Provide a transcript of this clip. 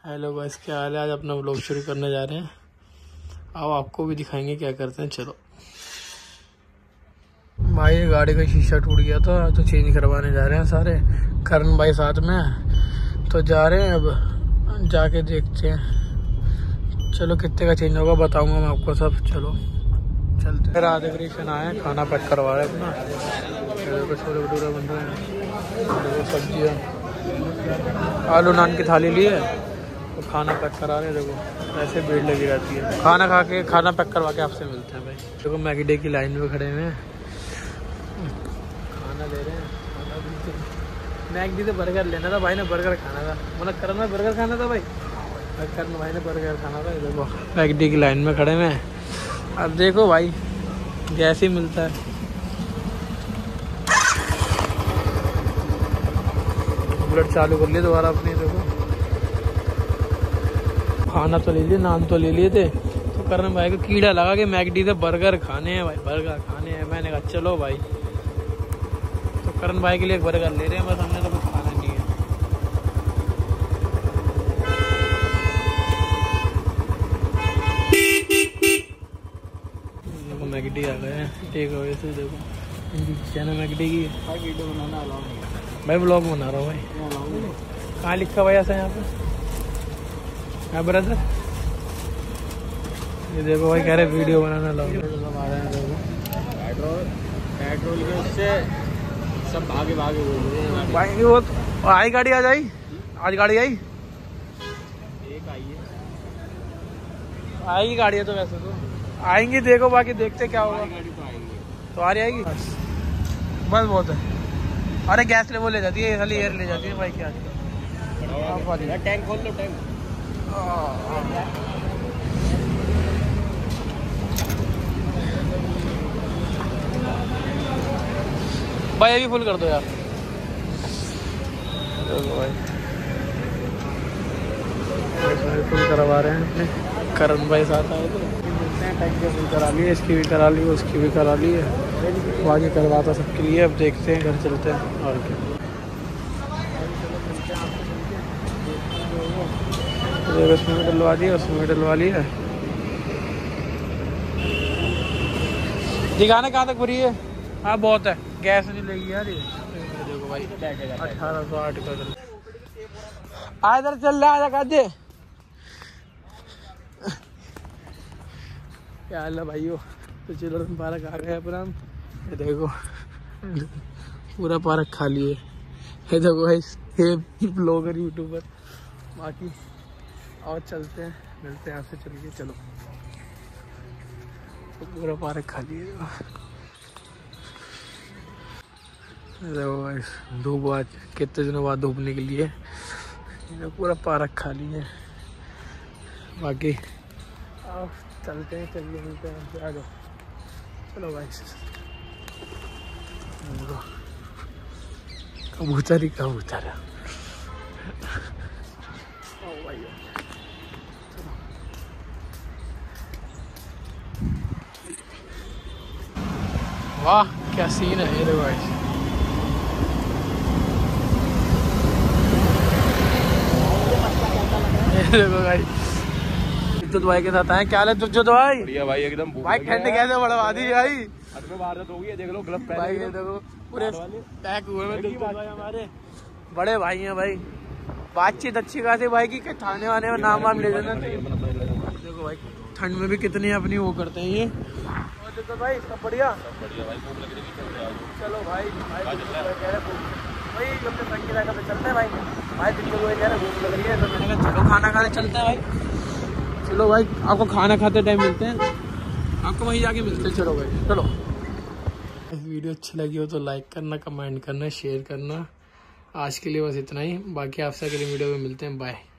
Hello guys, क्या हाल है। आज अपना व्लॉग शुरू करने जा रहे हैं। अब आपको भी दिखाएंगे क्या करते हैं। चलो भाई, गाड़ी का शीशा टूट गया था तो चेंज करवाने जा रहे हैं सारे। करण भाई साथ में तो जा रहे हैं। अब जाके देखते हैं। चलो कितने का चेंज होगा बताऊंगा मैं आपको सब। चलो चलते हैं। राधे कृष्ण आए, खाना पैक करवा रहे अपना। छोले भटूरे बन रहे हैं, सब्जियाँ, आलू नान की थाली ली है तो खाना पैक करा रहे हैं। देखो ऐसे भीड़ लगी रहती है। खाना खा के, खाना पैक करवा के आपसे मिलते हैं भाई। देखो मैगी डे की लाइन में खड़े हुए हैं, खाना ले रहे हैं। मैगी से बर्गर लेना था भाई ने, बर्गर खाना था। मतलब करण में बर्गर खाना था भाई, करण भाई ने बर्गर खाना था। देखो मैगी डे की लाइन में खड़े हुए हैं। अब देखो भाई गैस ही मिलता है। बुलेट चालू कर लिए दोबारा अपनी। देखो खाना तो ले लिए, नान तो ले लिए थे, तो करण भाई को कीड़ा लगा कि मैगडी से बर्गर खाने हैं भाई, बर्गर खाने हैं। मैंने कहा चलो भाई, तो करण भाई के लिए एक बर्गर ले रहे हैं बस। हमने तो कुछ खाना नहीं है। देखो मैगडी आ गए हैं टेक अवे से। देखो इनकी चैनल मैगडी की वीडियो बनाना अलाउ नहीं है भाई। ब्लॉग बना रहा हूँ भाई। कहाँ लिखा भाई ऐसा यहाँ पे? हाँ ब्रदर, ये देखो भाई कह रहे वीडियो बनाना लाओ। आ रहे हैं देखो पेट्रोल के उससे सब भागे भागे बोल रहे हैं भाई। वो तो आई गाड़ी, आ जाई आज गाड़ी आई, एक आई है, आएगी गाड़ी है तो वैसे तो आएंगी। देखो बाकी देखते क्या होगा। गाड़ी तो आएंगी, तो आ रही आएगी बस बहुत है। अरे गैस ले वो ले जाती है, खाली एयर ले जाती है भाई। क्या टैंक खोल लो, टैंक। भाई अभी फुल कर दो यार। भाई फुल करवा रहे हैं अपने। करण भाई साथ आए थे, टैंक फुल करा ली है। इसकी भी करा ली, उसकी भी करा ली है। आगे करवाता सबके लिए। अब देखते हैं, घर चलते हैं और क्या। उसमें भी डलवा दिया, उसमें भी डलवा लिया। दिखाना कहाँ तक भरी है? हाँ बहुत है, गैस नहीं लेगी यार ये। देखो भाई 1808 का आ इधर चल रहा है काजे। क्या हाल है भाइयों? तो चिल्ड्रन पार्क आ गए पर हम। ये देखो पूरा पार्क खाली है। ये देखो भाई, ये ब्लॉगर यूट्यूबर। बाकी और चलते हैं, मिलते हैं आपसे। चलिए चलो, तो पूरा पार्क खाली है। देखो भाई धूप, आज कितने दिनों बाद धूप निकली है। पूरा पार्क खाली है। बाकी अब चलते हैं, चलिए मिलते हैं। आ जाओ, चलो भाई। कबूतर ही कबूतर है। वाह क्या सीन है ये भाई। देखो भाई तुझ भाई के साथ आए। क्या हाल है तुझ भाई? बढ़िया भाई, एकदम भाई ठंड कैसे बढ़वा दी भाई। में भारत हो गई है, देख लो ग्लव पहन भाई। देखो पूरे पैक हुए में भाई हमारे बड़े भाई हैं भाई। बातचीत अच्छी खासी भाई की, थाने वाने में नाम वाम ले देना। देखो भाई ठंड में भी कितनी अपनी वो करते हैं ये। तो भाई सब बढ़िया भाई। भूख लग रही है, चलो भाई। भाई अपने फ्रेंड की जगह पे चलते हैं भाई। भाई दिक्कत हुई कह रहे भूख लग रही है, तो मैंने कहा चलो खाना खाने चलते हैं भाई। चलो भाई आपको खाना खाते टाइम मिलते हैं, आपको वहीं जाके मिलते हैं। चलो भाई चलो। वीडियो अच्छी लगी हो तो लाइक करना, कमेंट करना, शेयर करना। आज के लिए बस इतना ही। बाकी आपसे अगली वीडियो में मिलते हैं। बाय।